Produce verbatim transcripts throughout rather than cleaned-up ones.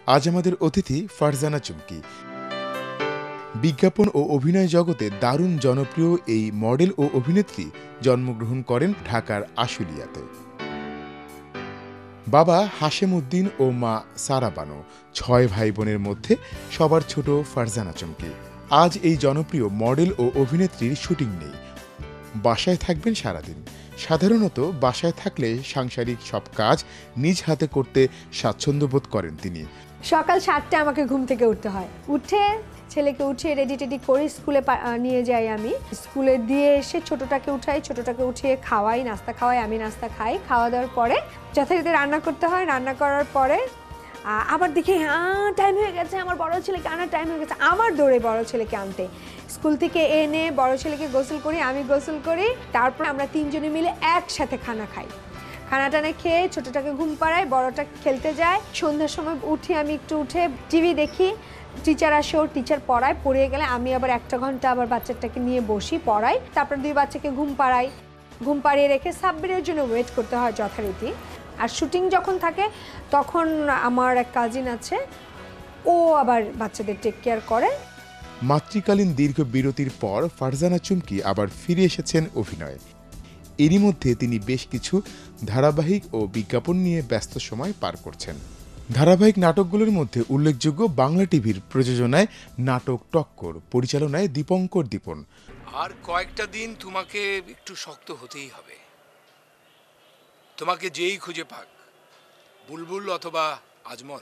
আজ আমাদের অতিথি ফারজানা চুমকি। বিজ্ঞাপন ও অভিনয় জগতে দারুণ জনপ্রিয় এই মডেল ও অভিনেত্রী জন্মগ্রহণ করেন ঢাকার আশুলিয়াতে। বাবা হাশেম উদ্দিন ও মা সারা বানু, ছয় ভাই বোনের মধ্যে সবার ছোট ফারজানা চুমকি। আজ এই জনপ্রিয় মডেল ও অভিনেত্রীর শুটিং নেই, বাসায় থাকবেন সারাদিন। সাধারণত বাসায় থাকলে সাংসারিক সব কাজ নিজ হাতে করতে স্বাচ্ছন্দ্য বোধ করেন তিনি। সকাল সাতটায় আমাকে ঘুম থেকে উঠতে হয়, উঠে ছেলেকে উঠিয়ে রেডি টেডি করে স্কুলে নিয়ে যাই। আমি স্কুলে দিয়ে এসে ছোটোটাকে উঠাই, ছোটোটাকে উঠিয়ে খাওয়াই, নাস্তা খাওয়াই, আমি নাস্তা খাই। খাওয়া দাওয়ার পরে যথারীতি রান্না করতে হয়। রান্না করার পরে আবার দেখি হ্যাঁ টাইম হয়ে গেছে, আমার বড় ছেলেকে আনার টাইম হয়ে গেছে। আমার দৌড়ে বড় ছেলেকে আনতে, স্কুল থেকে এনে বড় ছেলেকে গোসল করি, আমি গোসল করি। তারপর আমরা তিনজনে মিলে একসাথে খানা খাই। খানা টানা খেয়ে ছোটোটাকে ঘুম পাড়াই, বড়টা খেলতে যায়। সন্ধ্যার সময় উঠি, আমি একটু উঠে টিভি দেখি, টিচার আসে, ওর টিচার পড়ায়, পড়িয়ে গেলে আমি আবার একটা ঘন্টা আবার বাচ্চাটাকে নিয়ে বসি, পড়াই। তারপর দুই বাচ্চাকে ঘুম পাড়াই, ঘুম পাড়িয়ে রেখে সাব্বিরের জন্য ওয়েট করতে হয় যথারীতি। আর শুটিং যখন থাকে তখন আমার এক কাজিন আছে, ও আবার বাচ্চাদের টেক কেয়ার করে। মাতৃকালীন দীর্ঘ বিরতির পর ফারজানা চুমকি আবার ফিরে এসেছেন অভিনয়ে। এরই মধ্যে তিনি বেশ কিছু ধারাবাহিক ও বিজ্ঞাপন নিয়ে ব্যস্ত সময় পার করছেন। ধারাবাহিক নাটকগুলোর মধ্যে উল্লেখযোগ্য বাংলা টিভির প্রযোজনায় নাটক টক্কর, পরিচালনায় দীপঙ্কর দীপন। আর কয়েকটা দিন তোমাকে একটু শক্ত হতেই হবে। তোমাকে যেই খুঁজে পাক, বুলবুল অথবা আজমল,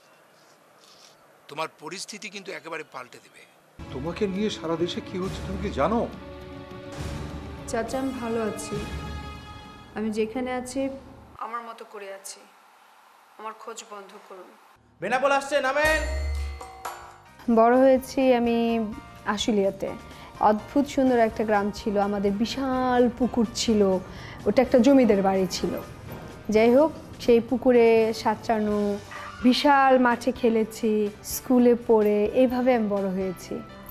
তোমার পরিস্থিতি কিন্তু একেবারে পাল্টে দেবে। তোমাকে নিয়ে সারা দেশে কি হচ্ছে তুমি কি জানো? চাচা আমি ভালো আছি, আমি যেখানে আছি আমার মতো করে আছি, আমার খোঁজ বন্ধ করুন। বেনাপোল আসছে, নামেন। বড় হয়েছি আমি আশুলিয়াতে। অদ্ভুত সুন্দর একটা গ্রাম ছিল, আমাদের বিশাল পুকুর ছিল, ওটা একটা জমিদার বাড়ি ছিল। যাই হোক, সেই পুকুরে সাঁতরানো, বিশাল মাঠে খেলেছি, স্কুলে পড়ে, এইভাবে আমি বড় হয়েছি।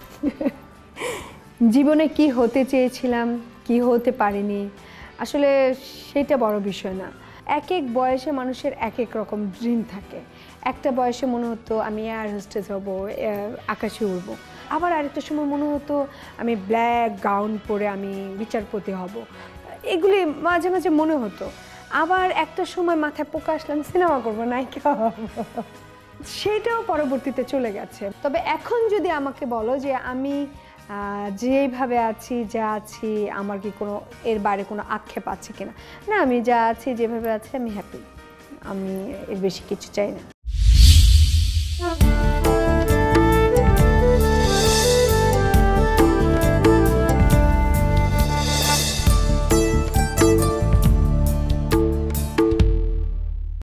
জীবনে কি হতে চেয়েছিলাম, কি হতে পারিনি, আসলে সেটা বড় বিষয় না। এক এক বয়সে মানুষের এক এক রকম ড্রিম থাকে। একটা বয়সে মনে হতো আমি এয়ার হোস্টেস হব, আকাশে উড়ব। আবার আরেকটা সময় মনে হতো আমি ব্ল্যাক গাউন পরে আমি বিচারপতি হব। এগুলি মাঝে মাঝে মনে হতো। আবার একটা সময় মাথায় পোকা আসলাম সিনেমা করবো, নায়িকা হব। সেটাও পরবর্তীতে চলে গেছে। তবে এখন যদি আমাকে বলো যে আমি যেভাবে আছি, যা আছি, আমার কি কোনো এর বাইরে কোনো আক্ষেপ আছে কিনা, না, আমি যা আছি যেভাবে আছি আমি হ্যাপি। আমি এর বেশি কিছু চাই না।